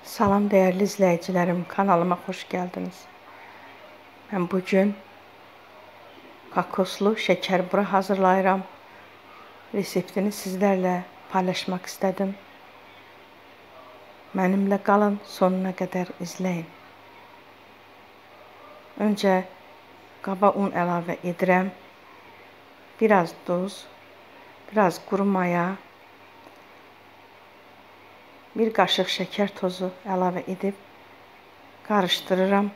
Salam dəyərli izləyicilərim, kanalıma xoş gəldiniz. Mən bugün kokoslu şəkərbura hazırlayıram. Reseptini sizlərlə paylaşmaq istədim. Mənimlə qalın, sonuna qədər izləyin. Öncə qaba un əlavə edirəm. Biraz duz, biraz quru maya, bir qaşıq şəkər tozu əlavə edib qarışdırıram.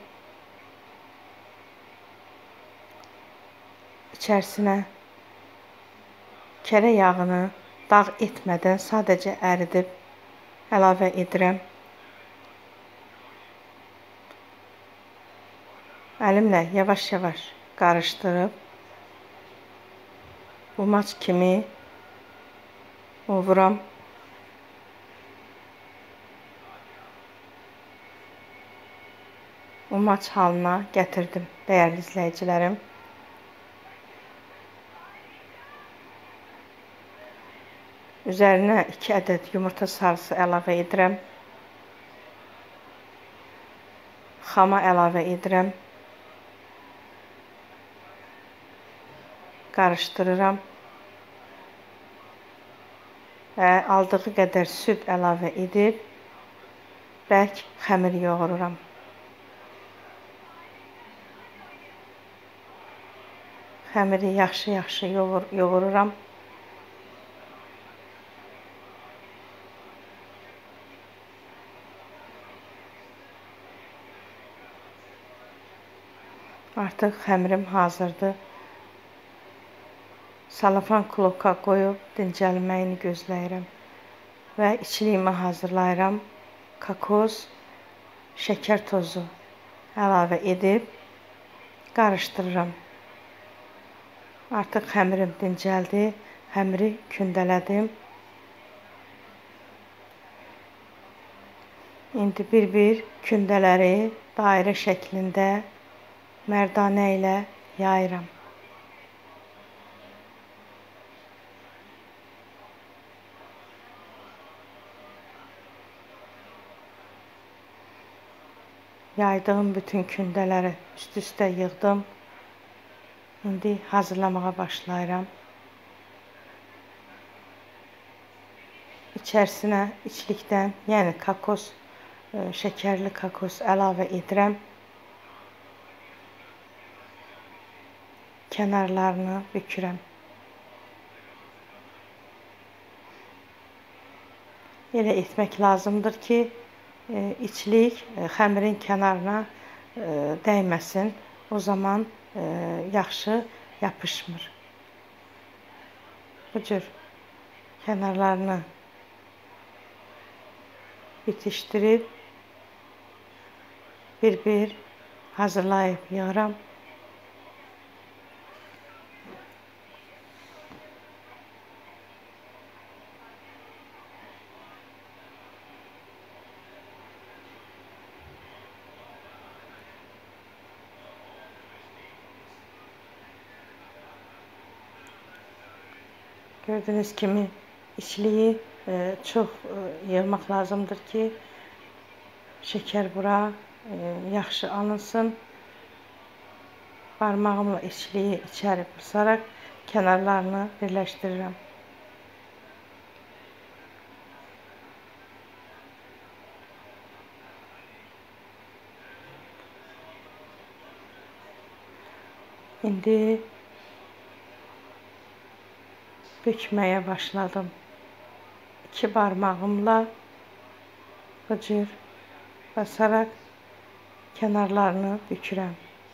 İçərisinə kərə yağını dağ etmədən sadəcə əridib əlavə edirəm. Əlimlə yavaş-yavaş qarışdırıb bumaç kimi ovuram. Bumaç halına gətirdim dəyərli izləyicilərim. Üzərinə 2 ədəd yumurta sarısı əlavə edirəm. Xama əlavə edirəm. Qarışdırıram. Və aldığı qədər süd əlavə edib bərk xəmir yoğururam. Xəmiri yaxşı yoğururam. Artıq xəmirim hazırdır. Salafan kloka qoyub dincəlməyini gözləyirəm. Və içliyimi hazırlayıram. Kokos, şəkər tozu əlavə edib qarışdırıram. Artıq xəmirim dincəldi. Xəmiri kündələdim. İndi bir-bir kündələri dairə şəklində mərdanə ilə yayıram. Yaydığım bütün kündələri üst-üstə yığdım. İndi hazırlamağa başlayıram. İçərisinə içlikdən, yəni kokos, şəkərli kokos əlavə edirəm. Kənarlarını bükürəm. Elə etmək lazımdır ki, içlik xəmirin kənarına dəyməsin. O zaman yaxşı yapışmır. Bu cür kənarlarını bitişdirib bir-bir hazırlayıb yığıram. Gördüyünüz kimi içliyi çox yığmaq lazımdır ki, şəkərbura yaxşı alınsın. Barmağımla içliyi içəri qısaraq kənarlarını birləşdirirəm. İndi bükməyə başladım. 2 barmağımla bu cür basaraq kənarlarını bükürəm.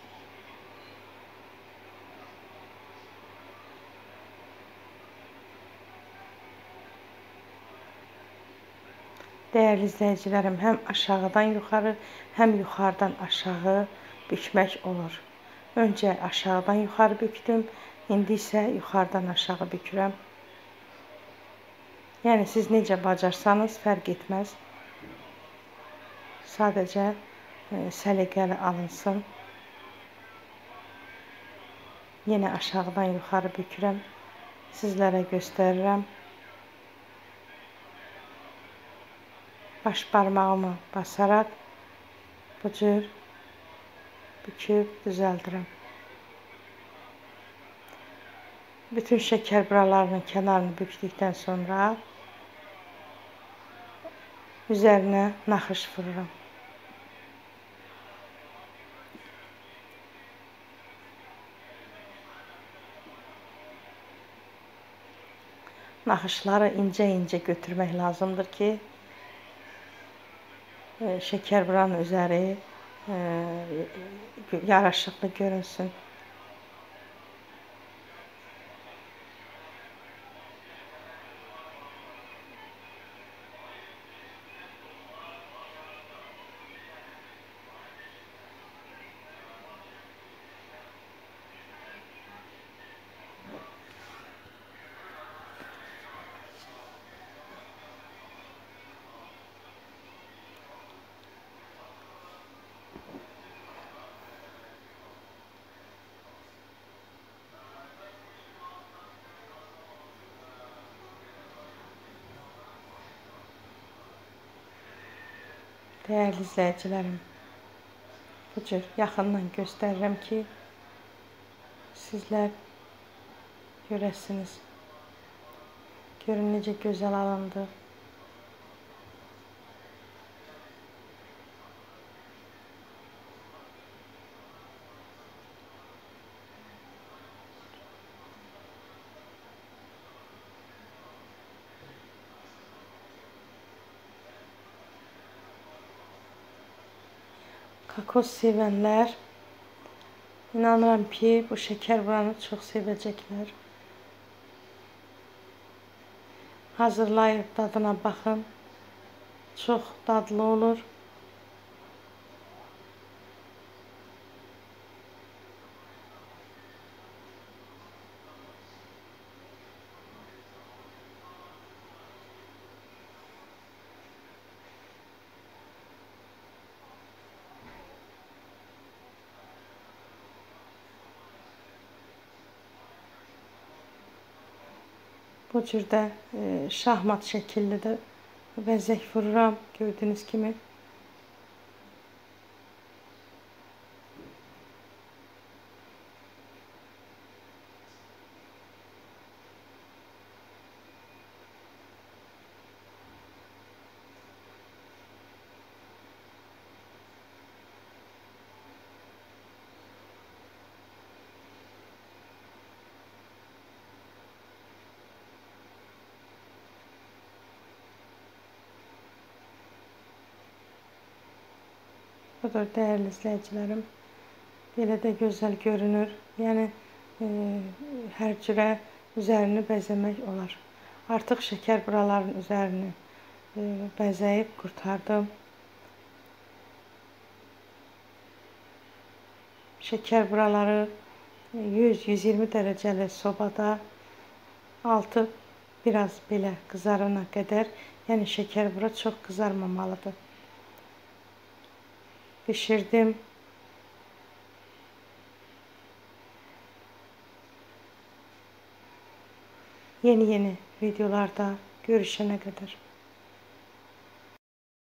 Dəyərli izləyicilərim, həm aşağıdan yuxarı, həm yuxarıdan aşağı bükmək olur. Öncə aşağıdan yuxarı bükdüm, indi isə yuxarıdan aşağı bükürəm. Yəni siz necə bacarsanız fərq etməz. Sadəcə səliqəli alınsın. Yenə aşağıdan yuxarı bükürəm. Sizlərə göstərirəm. baş barmağımı basaraq bu cür büküb düzəldirəm. Bütün şəkər buralarının kənarını bükdükdən sonra üzərinə naxış vururam. Naxışları incə-incə götürmək lazımdır ki, şəkər buranın üzəri yaraşıqlı görünsün. Dəyərli izləyicilərim, bu cür yaxından göstərirəm ki, sizlər görəsiniz. Görün necə gözəl alındı. Kakos sevənlər, inanıram ki, bu şəkər buranı çox sevəcəklər. Hazırlayıb dadına baxın. Çox dadlı olur. Bu cürdə şahmat şəkilli də bəzək vururam, gördüyünüz kimi. Budur dəyərli izləyicilərim. Belə də gözəl görünür. Yəni hər cürə üzərini bəzəmək olar. Artıq şəkər buraların üzərini bəzəyib qurtardım. Şəkər buraları 100-120 dərəcəli sobada altı biraz belə qızarana qədər, yəni şəkər bura çox qızarmamalıdır. Pişirdim. Yeni videolarda görüşene kadar.